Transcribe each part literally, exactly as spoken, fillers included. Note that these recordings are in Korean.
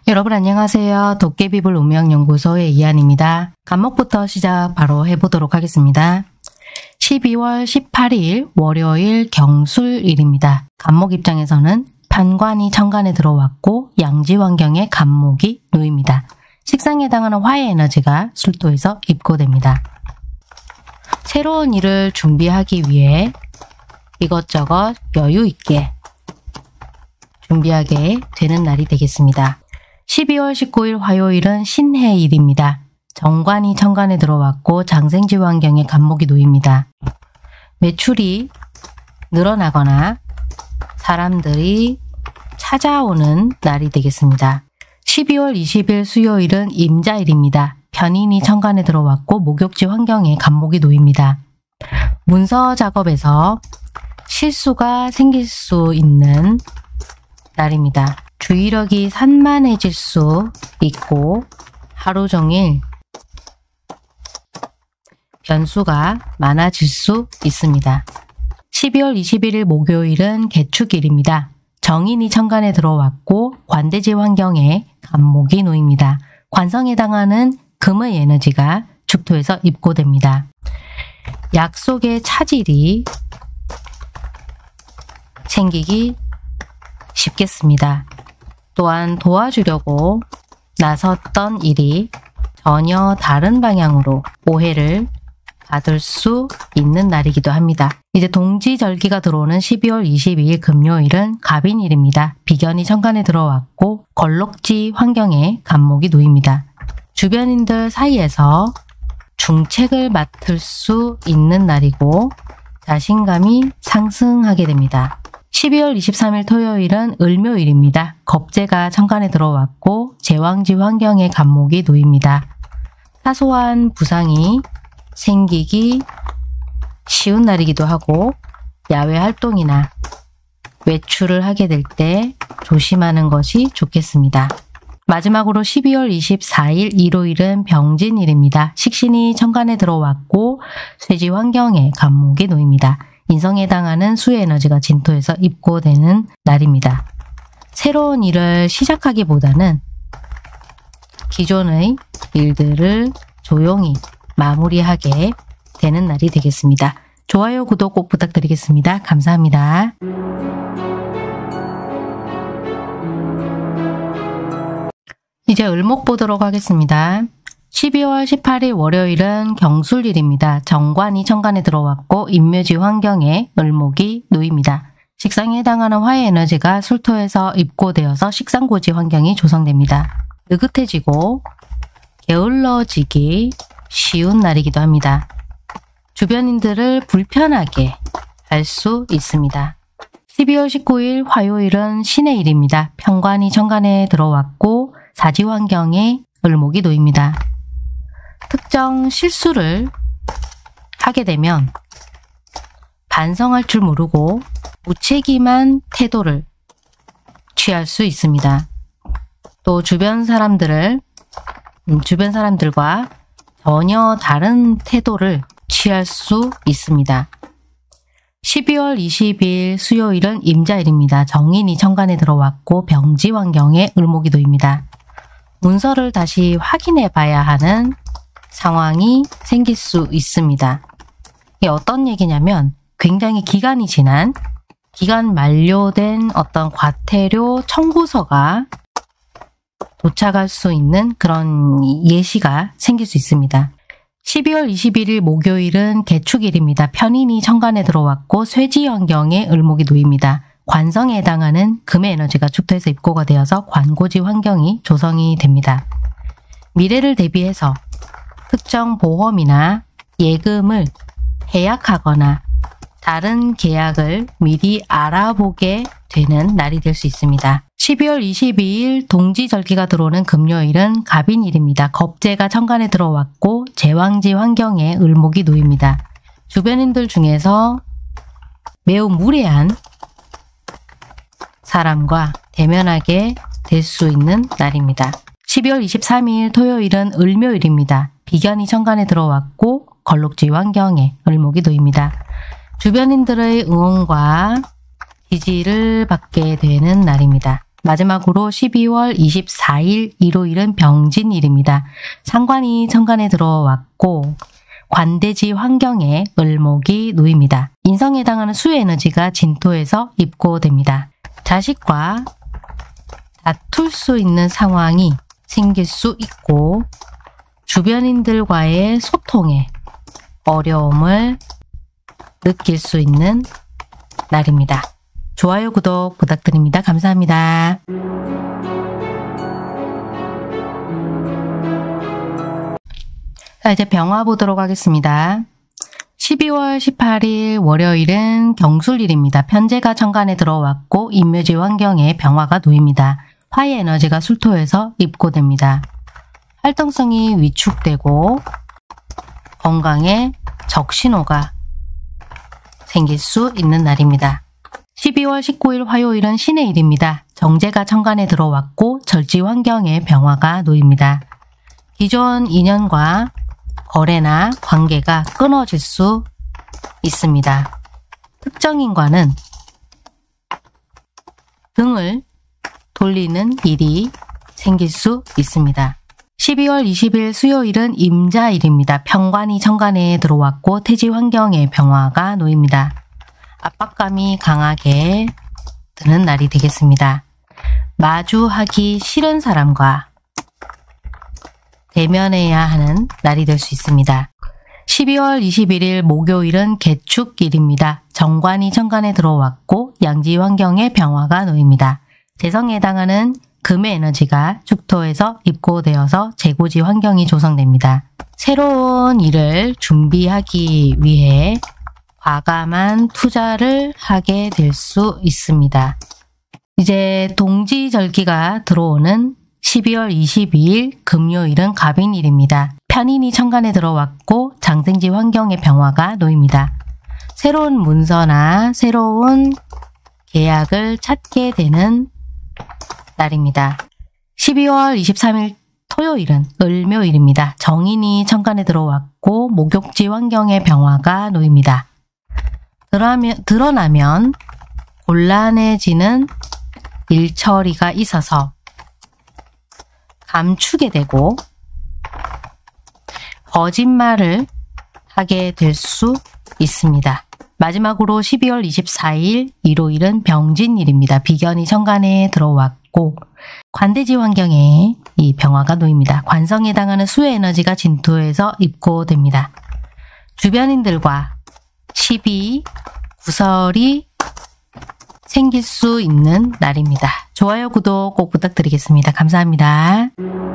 여러분 안녕하세요. 도깨비불 운명연구소의 이한입니다. 간목부터 시작 바로 해보도록 하겠습니다. 십이월 십팔일 월요일 경술일입니다. 간목 입장에서는 판관이 천간에 들어왔고 양지 환경에 간목이 놓입니다. 식상에 해당하는 화의 에너지가 술토에서 입고됩니다. 새로운 일을 준비하기 위해 이것저것 여유 있게 준비하게 되는 날이 되겠습니다. 십이월 십구일 화요일은 신해일입니다. 정관이 천간에 들어왔고 장생지 환경에 간목이 놓입니다. 매출이 늘어나거나 사람들이 찾아오는 날이 되겠습니다. 십이월 이십일 수요일은 임자일입니다. 편인이 천간에 들어왔고 목욕지 환경에 간목이 놓입니다. 문서 작업에서 실수가 생길 수 있는 날입니다. 주의력이 산만해질 수 있고 하루 종일 변수가 많아질 수 있습니다. 십이월 이십일일 목요일은 개축일입니다. 정인이 천간에 들어왔고 관대지 환경에 간목이 놓입니다. 관성에 해당하는 금의 에너지가 축토에서 입고됩니다. 약속의 차질이 생기기 쉽겠습니다. 또한 도와주려고 나섰던 일이 전혀 다른 방향으로 오해를 받을 수 있는 날이기도 합니다. 이제 동지절기가 들어오는 십이월 이십이일 금요일은 갑인일입니다. 비견이 천간에 들어왔고 걸록지 환경에 간목이 놓입니다. 주변인들 사이에서 중책을 맡을 수 있는 날이고 자신감이 상승하게 됩니다. 십이월 이십삼일 토요일은 을묘일입니다. 겁재가 천간에 들어왔고 제왕지 환경에 간목이 놓입니다. 사소한 부상이 생기기 쉬운 날이기도 하고 야외 활동이나 외출을 하게 될 때 조심하는 것이 좋겠습니다. 마지막으로 십이월 이십사일 일요일은 병진일입니다. 식신이 천간에 들어왔고 쇠지 환경에 간목이 놓입니다. 인성에 해당하는 수의 에너지가 진토에서 입고되는 날입니다. 새로운 일을 시작하기보다는 기존의 일들을 조용히 마무리하게 되는 날이 되겠습니다. 좋아요, 구독 꼭 부탁드리겠습니다. 감사합니다. 이제 을목 보도록 하겠습니다. 십이월 십팔일 월요일은 경술일입니다. 정관이 천간에 들어왔고 인묘지 환경에 을목이 놓입니다. 식상에 해당하는 화의 에너지가 술토에서 입고되어서 식상고지 환경이 조성됩니다. 느긋해지고 게을러지기 쉬운 날이기도 합니다. 주변인들을 불편하게 할 수 있습니다. 십이월 십구일 화요일은 신해일입니다. 편관이 천간에 들어왔고 사지 환경에 을목이 놓입니다. 특정 실수를 하게 되면 반성할 줄 모르고 무책임한 태도를 취할 수 있습니다. 또 주변 사람들을 음, 주변 사람들과 전혀 다른 태도를 취할 수 있습니다. 십이월 이십일 수요일은 임자일입니다. 정인이 천간에 들어왔고 병지 환경에 을목이 놓입니다. 문서를 다시 확인해 봐야 하는 상황이 생길 수 있습니다. 이게 어떤 얘기냐면 굉장히 기간이 지난, 기간 만료된 어떤 과태료 청구서가 도착할 수 있는 그런 예시가 생길 수 있습니다. 십이월 이십일일 목요일은 개축일입니다. 편인이 천간에 들어왔고 쇠지 환경에 을목이 놓입니다. 관성에 해당하는 금의 에너지가 축토에서 입고가 되어서 관고지 환경이 조성이 됩니다. 미래를 대비해서 특정 보험이나 예금을 해약하거나 다른 계약을 미리 알아보게 되는 날이 될 수 있습니다. 십이월 이십이일 동지절기가 들어오는 금요일은 갑인일입니다. 겁재가 천간에 들어왔고 제왕지 환경에 을목이 놓입니다. 주변인들 중에서 매우 무례한 사람과 대면하게 될 수 있는 날입니다. 십이월 이십삼일 토요일은 을묘일입니다. 비견이 천간에 들어왔고 걸록지 환경에 을목이 놓입니다. 주변인들의 응원과 지지를 받게 되는 날입니다. 마지막으로 십이월 이십사일 일요일은 병진일입니다. 상관이 천간에 들어왔고 관대지 환경에 을목이 놓입니다. 인성에 해당하는 수의 에너지가 진토에서 입고됩니다. 자식과 다툴 수 있는 상황이 생길 수 있고 주변인들과의 소통에 어려움을 느낄 수 있는 날입니다. 좋아요, 구독 부탁드립니다. 감사합니다. 자, 이제 병화 보도록 하겠습니다. 십이월 십팔일 월요일은 경술일입니다. 편제가 천간에 들어왔고 인묘지 환경에 병화가 놓입니다. 화의 에너지가 술토에서 입고됩니다. 활동성이 위축되고 건강에 적신호가 생길 수 있는 날입니다. 십이월 십구일 화요일은 신의 일입니다. 정제가 천간에 들어왔고 절지 환경에 병화가 놓입니다. 기존 인연과 거래나 관계가 끊어질 수 있습니다. 특정인과는 등을 돌리는 일이 생길 수 있습니다. 십이월 이십일 수요일은 임자일입니다. 편관이 천간에 들어왔고 태지 환경에 병화가 놓입니다. 압박감이 강하게 드는 날이 되겠습니다. 마주하기 싫은 사람과 대면해야 하는 날이 될 수 있습니다. 십이월 이십일일 목요일은 개축일입니다. 정관이 천간에 들어왔고 양지 환경에 병화가 놓입니다. 재성에 해당하는 금의 에너지가 축토에서 입고되어서 재고지 환경이 조성됩니다. 새로운 일을 준비하기 위해 과감한 투자를 하게 될 수 있습니다. 이제 동지절기가 들어오는 십이월 이십이일 금요일은 갑인일입니다. 편인이 천간에 들어왔고 장생지 환경의 병화가 놓입니다. 새로운 문서나 새로운 계약을 찾게 되는 날입니다. 십이월 이십삼일 토요일은 을묘일입니다. 정인이 천간에 들어왔고 목욕지 환경의 병화가 놓입니다. 드러나면, 드러나면 곤란해지는 일처리가 있어서 감추게 되고 거짓말을 하게 될 수 있습니다. 마지막으로 십이월 이십사일 일요일은 병진일입니다. 비견이 천간에 들어왔고 관대지 환경에 이 병화가 놓입니다. 관성에 해당하는 수의 에너지가 진토에서 입고됩니다. 주변인들과 시비, 구설이 생길 수 있는 날입니다. 좋아요, 구독 꼭 부탁드리겠습니다. 감사합니다.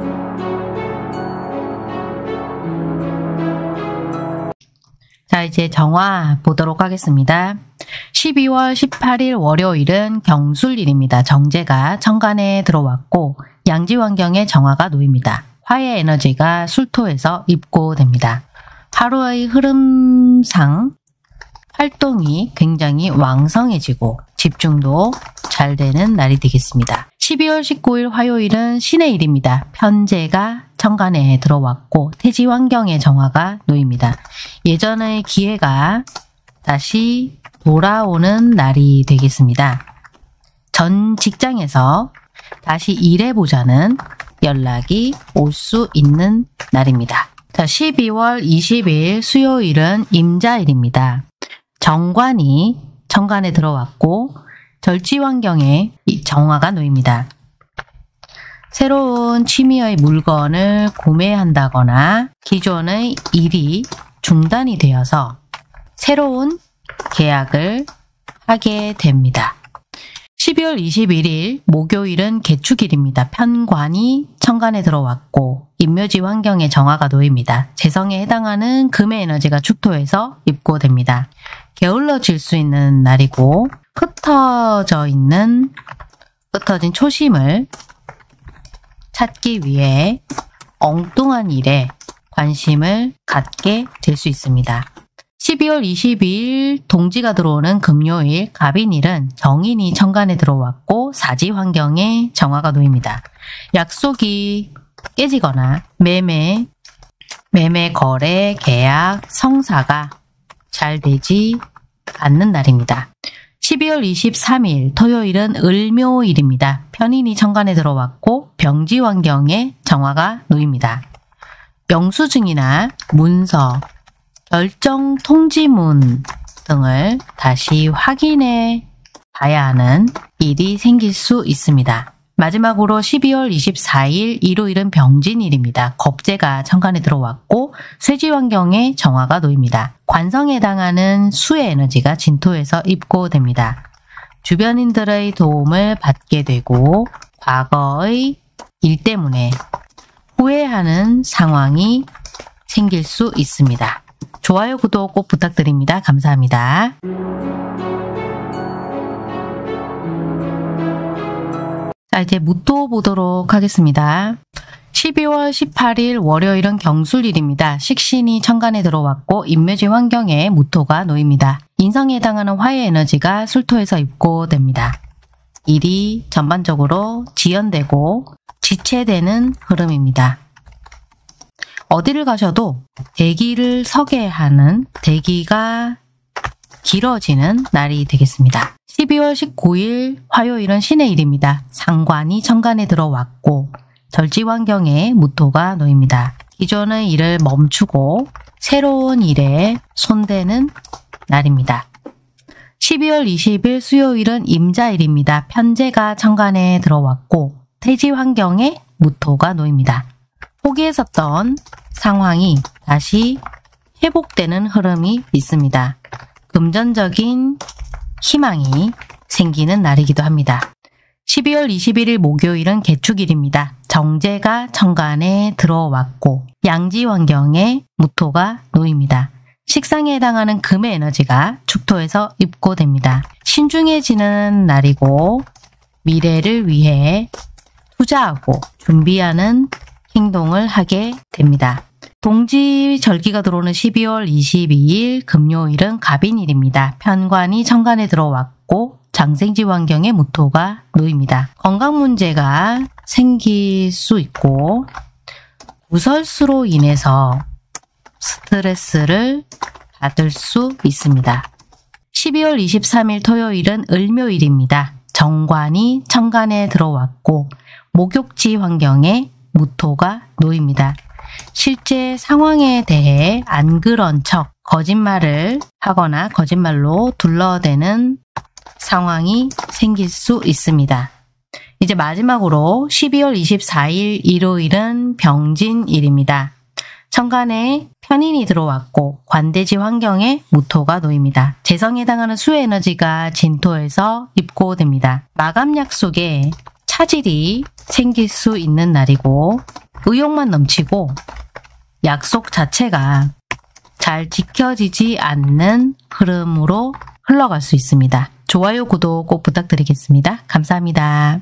자, 이제 정화 보도록 하겠습니다. 십이월 십팔일 월요일은 경술일입니다. 정제가 천간에 들어왔고 양지 환경에 정화가 놓입니다. 화의 에너지가 술토에서 입고됩니다. 하루의 흐름상 활동이 굉장히 왕성해지고 집중도 잘 되는 날이 되겠습니다. 십이월 십구일 화요일은 신의 일입니다. 편제가 천간에 들어왔고 태지 환경에 정화가 놓입니다. 예전의 기회가 다시 돌아오는 날이 되겠습니다. 전 직장에서 다시 일해보자는 연락이 올 수 있는 날입니다. 자, 십이월 이십일 수요일은 임자일입니다. 정관이 천간에 들어왔고 절지 환경에 정화가 놓입니다. 새로운 취미의 물건을 구매한다거나 기존의 일이 중단이 되어서 새로운 계약을 하게 됩니다. 십이월 이십일일 목요일은 개축일입니다. 편관이 천간에 들어왔고 인묘지 환경에 정화가 놓입니다. 재성에 해당하는 금의 에너지가 축토에서 입고됩니다. 게을러질 수 있는 날이고 흩어져 있는 흩어진 초심을 찾기 위해 엉뚱한 일에 관심을 갖게 될 수 있습니다. 십이월 이십이일 동지가 들어오는 금요일 갑인일은 정인이 천간에 들어왔고 사지 환경에 정화가 놓입니다. 약속이 깨지거나 매매, 매매 거래, 계약, 성사가 잘 되지 않는 날입니다. 십이월 이십삼일 토요일은 을묘일입니다. 편인이 천간에 들어왔고 병지 환경에 정화가 놓입니다. 영수증이나 문서, 결정 통지문 등을 다시 확인해 봐야 하는 일이 생길 수 있습니다. 마지막으로 십이월 이십사일 일요일은 병진일입니다. 겁재가 천간에 들어왔고 쇠지 환경에 정화가 놓입니다. 관성에 해당하는 수의 에너지가 진토에서 입고됩니다. 주변인들의 도움을 받게 되고 과거의 일 때문에 후회하는 상황이 생길 수 있습니다. 좋아요, 구독 꼭 부탁드립니다. 감사합니다. 자, 이제 무토 보도록 하겠습니다. 십이월 십팔일 월요일은 경술일입니다. 식신이 천간에 들어왔고 인묘지 환경에 무토가 놓입니다. 인성에 해당하는 화의 에너지가 술토에서 입고됩니다. 일이 전반적으로 지연되고 지체되는 흐름입니다. 어디를 가셔도 대기를 서게 하는, 대기가 길어지는 날이 되겠습니다. 십이월 십구일 화요일은 신의 일입니다. 상관이 천간에 들어왔고 절지 환경에 무토가 놓입니다. 기존의 일을 멈추고 새로운 일에 손대는 날입니다. 십이월 이십일 수요일은 임자일입니다. 편재가 천간에 들어왔고 태지 환경에 무토가 놓입니다. 포기했었던 상황이 다시 회복되는 흐름이 있습니다. 금전적인 희망이 생기는 날이기도 합니다. 십이월 이십일일 목요일은 개축일입니다. 정제가 천간에 들어왔고 양지 환경에 무토가 놓입니다. 식상에 해당하는 금의 에너지가 축토에서 입고됩니다. 신중해지는 날이고 미래를 위해 투자하고 준비하는 행동을 하게 됩니다. 동지절기가 들어오는 십이월 이십이일 금요일은 갑인일입니다. 편관이 천간에 들어왔고 장생지 환경에 무토가 놓입니다. 건강 문제가 생길 수 있고 구설수로 인해서 스트레스를 받을 수 있습니다. 십이월 이십삼일 토요일은 을묘일입니다. 정관이 천간에 들어왔고 목욕지 환경에 무토가 놓입니다. 실제 상황에 대해 안 그런 척 거짓말을 하거나 거짓말로 둘러대는 상황이 생길 수 있습니다. 이제 마지막으로 십이월 이십사일 일요일은 병진일입니다. 천간에 편인이 들어왔고 관대지 환경에 무토가 놓입니다. 재성에 해당하는 수의 에너지가 진토에서 입고됩니다. 마감 약속에 차질이 생길 수 있는 날이고 의욕만 넘치고 약속 자체가 잘 지켜지지 않는 흐름으로 흘러갈 수 있습니다. 좋아요, 구독 꼭 부탁드리겠습니다. 감사합니다.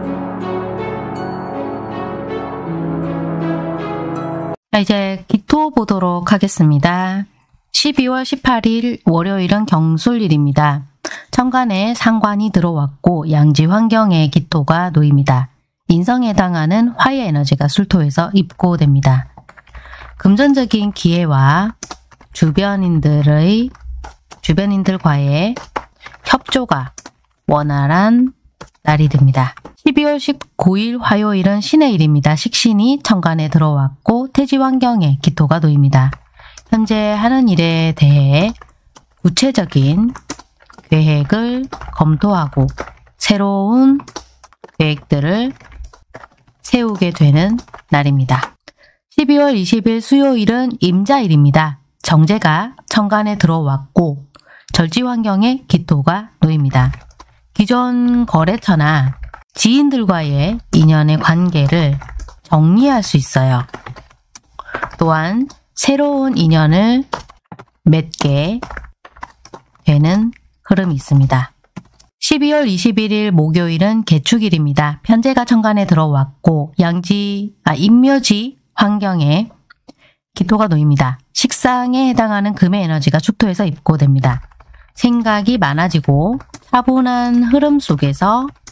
자, 이제 기토 보도록 하겠습니다. 십이월 십팔일 월요일은 경술일입니다. 천간에 상관이 들어왔고 양지 환경에 기토가 놓입니다. 인성에 해당하는 화의 에너지가 술토에서 입고됩니다. 금전적인 기회와 주변인들의 주변인들과의 협조가 원활한 날이 됩니다. 십이월 십구일 화요일은 신의 일입니다. 식신이 천간에 들어왔고 태지 환경에 기토가 놓입니다. 현재 하는 일에 대해 구체적인 계획을 검토하고 새로운 계획들을 세우게 되는 날입니다. 십이월 이십일 수요일은 임자일입니다. 정제가 천간에 들어왔고 절지 환경에 기토가 놓입니다. 기존 거래처나 지인들과의 인연의 관계를 정리할 수 있어요. 또한 새로운 인연을 맺게 되는 흐름이 있습니다. 십이월 이십일일 목요일은 개축일입니다. 편재가 천간에 들어왔고 양지, 아, 인묘지 환경에 기토가 놓입니다. 식상에 해당하는 금의 에너지가 축토에서 입고됩니다. 생각이 많아지고 차분한 흐름 속에서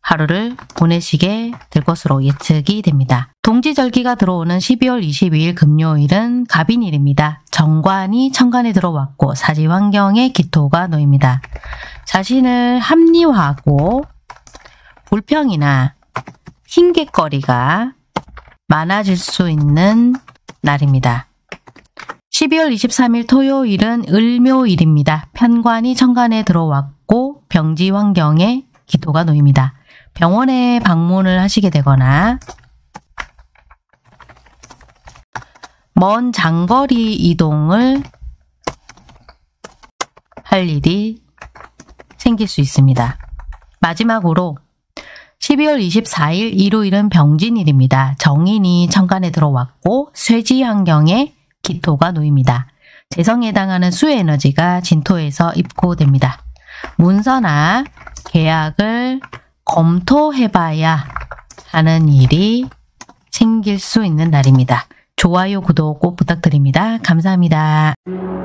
하루를 보내시게 될 것으로 예측이 됩니다. 동지절기가 들어오는 십이월 이십이일 금요일은 갑인일입니다. 정관이 천간에 들어왔고 사지환경에 기토가 놓입니다. 자신을 합리화하고 불평이나 핑곗거리가 많아질 수 있는 날입니다. 십이월 이십삼일 토요일은 을묘일입니다. 편관이 천간에 들어왔고 병지 환경에 기토가 놓입니다. 병원에 방문을 하시게 되거나 먼 장거리 이동을 할 일이 생길 수 있습니다. 마지막으로 십이월 이십사일 일요일은 병진일입니다. 정인이 천간에 들어왔고 쇠지 환경에 기토가 놓입니다. 재성에 해당하는 수의 에너지가 진토에서 입고됩니다. 문서나 계약을 검토해봐야 하는 일이 생길 수 있는 날입니다. 좋아요, 구독 꼭 부탁드립니다. 감사합니다.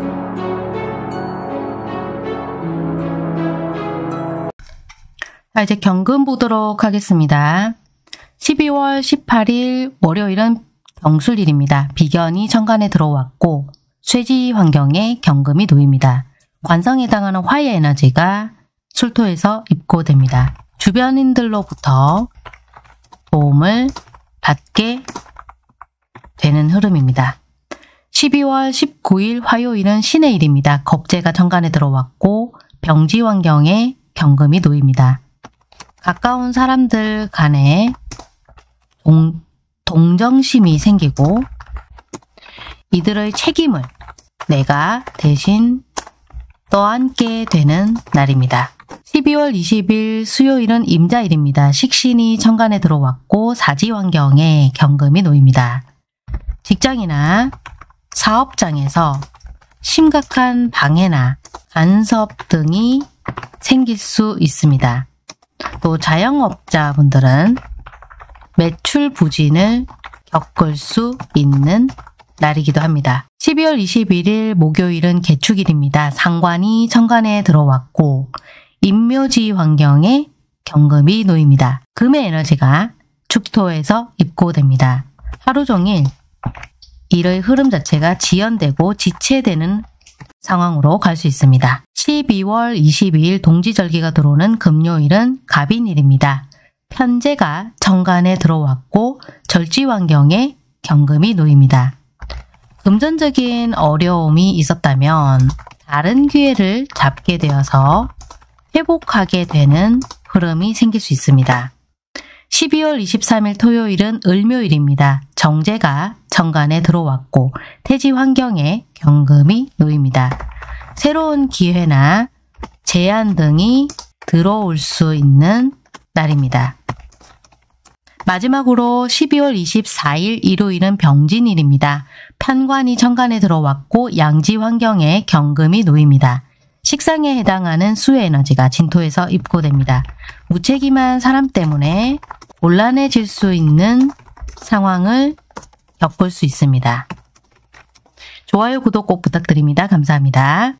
자, 이제 경금 보도록 하겠습니다. 십이월 십팔일 월요일은 경술일입니다. 비견이 천간에 들어왔고 쇠지 환경에 경금이 놓입니다. 관성에 해당하는 화의 에너지가 술토에서 입고됩니다. 주변인들로부터 도움을 받게 되는 흐름입니다. 십이월 십구일 화요일은 신의 일입니다. 겁재가 천간에 들어왔고 병지 환경에 경금이 놓입니다. 가까운 사람들 간에 동, 동정심이 생기고 이들의 책임을 내가 대신 떠안게 되는 날입니다. 십이월 이십일 수요일은 임자일입니다. 식신이 천간에 들어왔고 사지 환경에 경금이 놓입니다. 직장이나 사업장에서 심각한 방해나 간섭 등이 생길 수 있습니다. 또 자영업자분들은 매출 부진을 겪을 수 있는 날이기도 합니다. 십이월 이십일일 목요일은 개축일입니다. 상관이 천간에 들어왔고 인묘지 환경에 경금이 놓입니다. 금의 에너지가 축토에서 입고됩니다. 하루 종일 일의 흐름 자체가 지연되고 지체되는 상황으로 갈 수 있습니다. 십이월 이십이일 동지절기가 들어오는 금요일은 갑인일입니다. 편재가 천간에 들어왔고 절지 환경에 경금이 놓입니다. 금전적인 어려움이 있었다면 다른 기회를 잡게 되어서 회복하게 되는 흐름이 생길 수 있습니다. 십이월 이십삼일 토요일은 을묘일입니다. 정제가 천간에 들어왔고 태지 환경에 경금이 놓입니다. 새로운 기회나 제안 등이 들어올 수 있는 날입니다. 마지막으로 십이월 이십사일 일요일은 병진일입니다. 편관이 천간에 들어왔고 양지 환경에 경금이 놓입니다. 식상에 해당하는 수의 에너지가 진토에서 입고됩니다. 무책임한 사람 때문에 곤란해질 수 있는 상황을 겪을 수 있습니다. 좋아요, 구독 꼭 부탁드립니다. 감사합니다.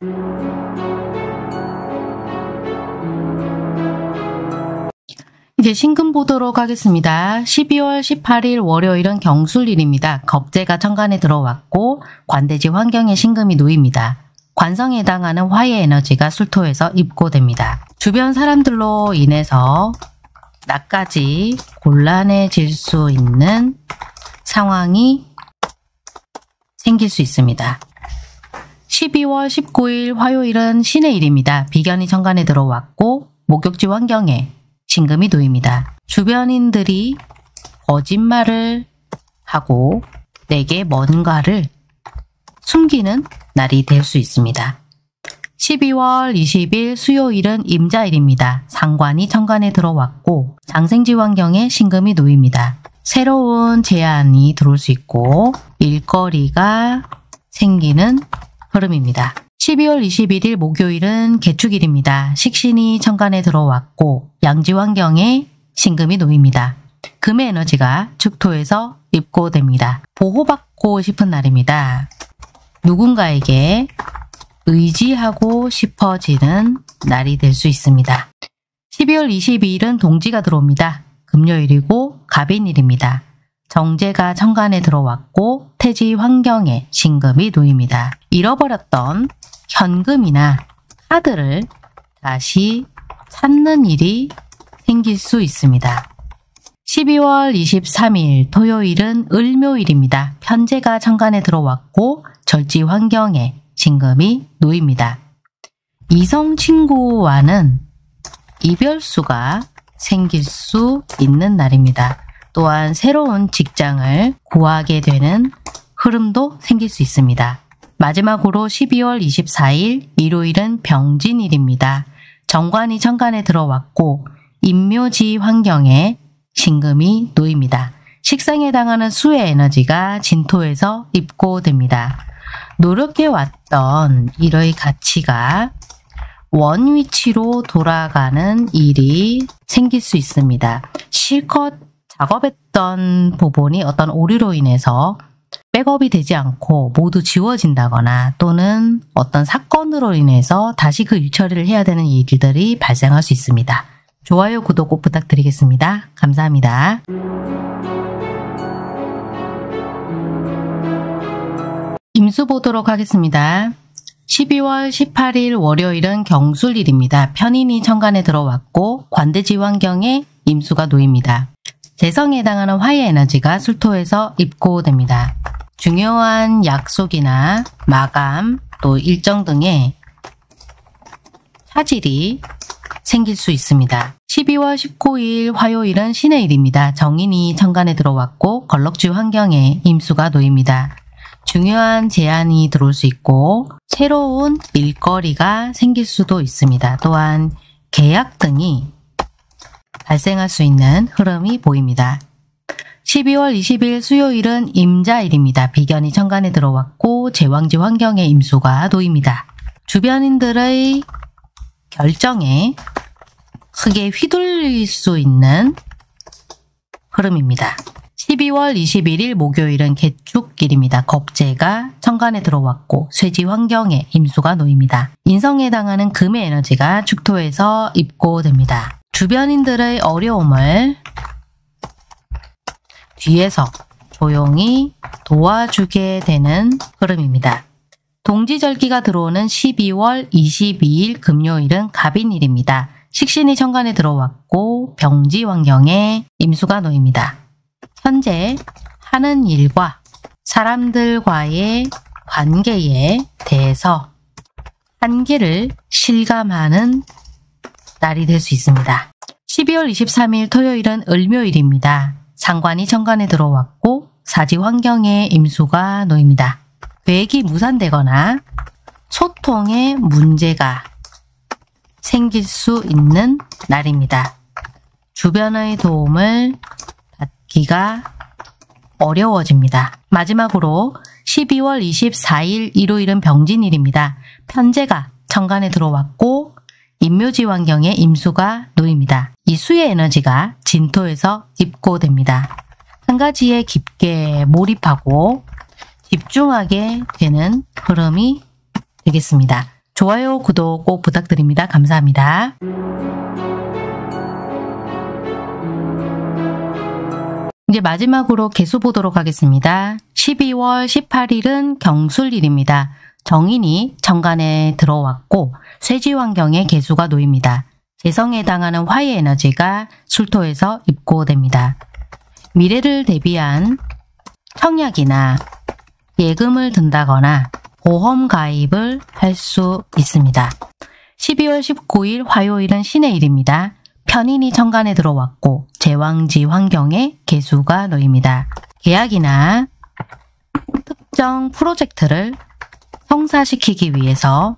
이제 신금 보도록 하겠습니다. 십이월 십팔일 월요일은 경술일입니다. 겁재가 천간에 들어왔고 관대지 환경에 신금이 놓입니다. 관성에 해당하는 화의 에너지가 술토에서 입고됩니다. 주변 사람들로 인해서 나까지 곤란해질 수 있는 상황이 생길 수 있습니다. 십이월 십구일 화요일은 신의 일입니다. 비견이 천간에 들어왔고 목욕지 환경에 신금이 놓입니다. 주변인들이 거짓말을 하고 내게 뭔가를 숨기는 날이 될 수 있습니다. 십이월 이십일 수요일은 임자일입니다. 상관이 천간에 들어왔고 장생지 환경에 신금이 놓입니다. 새로운 제안이 들어올 수 있고 일거리가 생기는 흐름입니다. 십이월 이십일일 목요일은 개축일입니다. 식신이 천간에 들어왔고 양지 환경에 신금이 놓입니다. 금의 에너지가 축토에서 입고됩니다. 보호받고 싶은 날입니다. 누군가에게 의지하고 싶어지는 날이 될 수 있습니다. 십이월 이십이일은 동지가 들어옵니다. 금요일이고 갑인일입니다. 정제가 천간에 들어왔고 태지 환경에 신금이 놓입니다. 잃어버렸던 현금이나 카드를 다시 찾는 일이 생길 수 있습니다. 십이월 이십삼일 토요일은 을묘일입니다. 편제가 천간에 들어왔고 절지 환경에 신금이 놓입니다. 이성 친구와는 이별수가 생길 수 있는 날입니다. 또한 새로운 직장을 구하게 되는 흐름도 생길 수 있습니다. 마지막으로 십이월 이십사일 일요일은 병진일입니다. 정관이 천간에 들어왔고 임묘지 환경에 신금이 놓입니다. 식상에 해당하는 수의 에너지가 진토에서 입고됩니다. 노력해왔던 일의 가치가 원위치로 돌아가는 일이 생길 수 있습니다. 실컷 작업했던 부분이 어떤 오류로 인해서 백업이 되지 않고 모두 지워진다거나 또는 어떤 사건으로 인해서 다시 그 일처리를 해야 되는 일들이 발생할 수 있습니다. 좋아요, 구독 꼭 부탁드리겠습니다. 감사합니다. 임수 보도록 하겠습니다. 십이월 십팔일 월요일은 경술일입니다. 편인이 천간에 들어왔고 관대지 환경에 임수가 놓입니다. 재성에 해당하는 화의 에너지가 술토에서 입고됩니다. 중요한 약속이나 마감 또 일정 등의 차질이 생길 수 있습니다. 십이월 십구일 화요일은 신의 일입니다. 정인이 천간에 들어왔고 걸럭지 환경에 임수가 놓입니다. 중요한 제안이 들어올 수 있고 새로운 일거리가 생길 수도 있습니다. 또한 계약 등이 발생할 수 있는 흐름이 보입니다. 십이월 이십일 수요일은 임자일입니다. 비견이 천간에 들어왔고 제왕지 환경에 임수가 놓입니다. 주변인들의 결정에 크게 휘둘릴 수 있는 흐름입니다. 십이월 이십일일 목요일은 개축일입니다. 겁재가 천간에 들어왔고 쇠지 환경에 임수가 놓입니다. 인성에 해당하는 금의 에너지가 축토에서 입고됩니다. 주변인들의 어려움을 뒤에서 조용히 도와주게 되는 흐름입니다. 동지절기가 들어오는 십이월 이십이일 금요일은 갑인일입니다. 식신이 천간에 들어왔고 병지 환경에 임수가 놓입니다. 현재 하는 일과 사람들과의 관계에 대해서 한계를 실감하는 날이 될 수 있습니다. 십이월 이십삼일 토요일은 을묘일입니다. 상관이 천간에 들어왔고 사지 환경에 임수가 놓입니다. 계획이 무산되거나 소통에 문제가 생길 수 있는 날입니다. 주변의 도움을 받기가 어려워집니다. 마지막으로 십이월 이십사일 일요일은 병진일입니다. 편제가 천간에 들어왔고 임묘지 환경에 임수가 놓입니다. 이 수의 에너지가 진토에서 입고됩니다. 한 가지에 깊게 몰입하고 집중하게 되는 흐름이 되겠습니다. 좋아요, 구독 꼭 부탁드립니다. 감사합니다. 이제 마지막으로 개수 보도록 하겠습니다. 십이월 십팔일은 경술일입니다. 정인이 천간에 들어왔고 쇠지 환경에 개수가 놓입니다. 재성에 해당하는 화의 에너지가 술토에서 입고됩니다. 미래를 대비한 청약이나 예금을 든다거나 보험 가입을 할 수 있습니다. 십이월 십구일 화요일은 신의 일입니다. 편인이 천간에 들어왔고 제왕지 환경에 개수가 놓입니다. 계약이나 특정 프로젝트를 성사시키기 위해서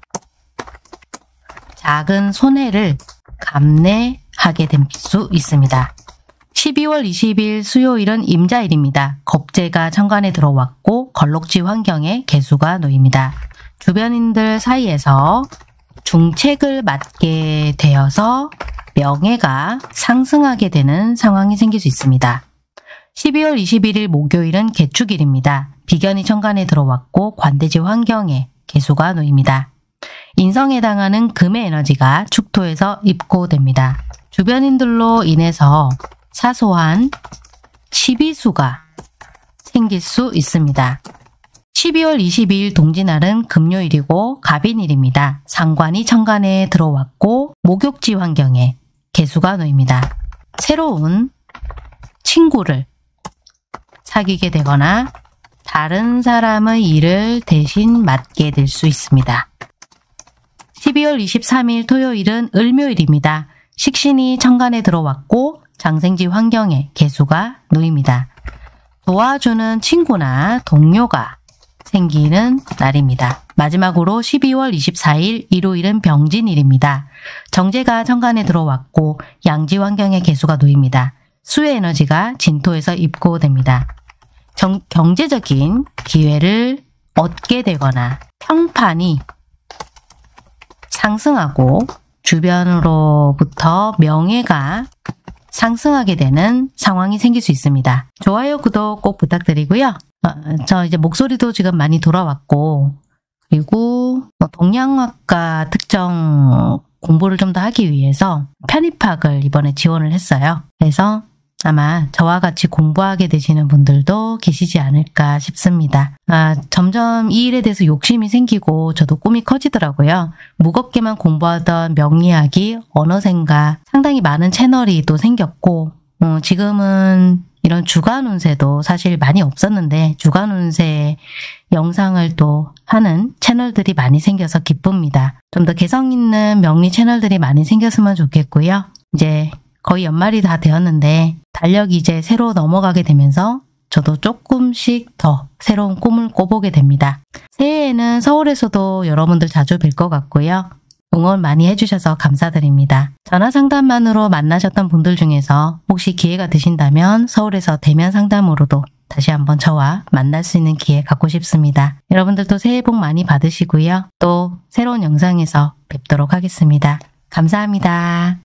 작은 손해를 감내하게 될 수 있습니다. 십이월 이십일 수요일은 임자일입니다. 겁재가 천간에 들어왔고 걸럭지 환경에 개수가 놓입니다. 주변인들 사이에서 중책을 맡게 되어서 명예가 상승하게 되는 상황이 생길 수 있습니다. 십이월 이십일일 목요일은 개축일입니다. 비견이 천간에 들어왔고 관대지 환경에 개수가 놓입니다. 인성에 해당하는 금의 에너지가 축토에서 입고됩니다. 주변인들로 인해서 사소한 시비수가 생길 수 있습니다. 십이월 이십이일 동지날은 금요일이고 갑인일입니다. 상관이 천간에 들어왔고 목욕지 환경에 개수가 놓입니다. 새로운 친구를 사귀게 되거나 다른 사람의 일을 대신 맡게 될 수 있습니다. 십이월 이십삼일 토요일은 을묘일입니다. 식신이 천간에 들어왔고 장생지 환경에 개수가 놓입니다. 도와주는 친구나 동료가 생기는 날입니다. 마지막으로 십이월 이십사일 일요일은 병진일입니다. 정제가 천간에 들어왔고 양지 환경에 개수가 놓입니다. 수의 에너지가 진토에서 입고됩니다. 정, 경제적인 기회를 얻게 되거나 평판이 상승하고 주변으로부터 명예가 상승하게 되는 상황이 생길 수 있습니다. 좋아요, 구독 꼭 부탁드리고요. 어, 저 이제 목소리도 지금 많이 돌아왔고, 그리고 뭐 동양학과 특정 공부를 좀 더 하기 위해서 편입학을 이번에 지원을 했어요. 그래서 아마 저와 같이 공부하게 되시는 분들도 계시지 않을까 싶습니다. 아, 점점 이 일에 대해서 욕심이 생기고 저도 꿈이 커지더라고요. 무겁게만 공부하던 명리학이 어느샌가 상당히 많은 채널이 또 생겼고, 어, 지금은 이런 주간 운세도 사실 많이 없었는데 주간 운세 영상을 또 하는 채널들이 많이 생겨서 기쁩니다. 좀 더 개성 있는 명리 채널들이 많이 생겼으면 좋겠고요. 이제 거의 연말이 다 되었는데 달력이 이제 새로 넘어가게 되면서 저도 조금씩 더 새로운 꿈을 꿔보게 됩니다. 새해에는 서울에서도 여러분들 자주 뵐 것 같고요. 응원 많이 해주셔서 감사드립니다. 전화 상담만으로 만나셨던 분들 중에서 혹시 기회가 되신다면 서울에서 대면 상담으로도 다시 한번 저와 만날 수 있는 기회 갖고 싶습니다. 여러분들도 새해 복 많이 받으시고요. 또 새로운 영상에서 뵙도록 하겠습니다. 감사합니다.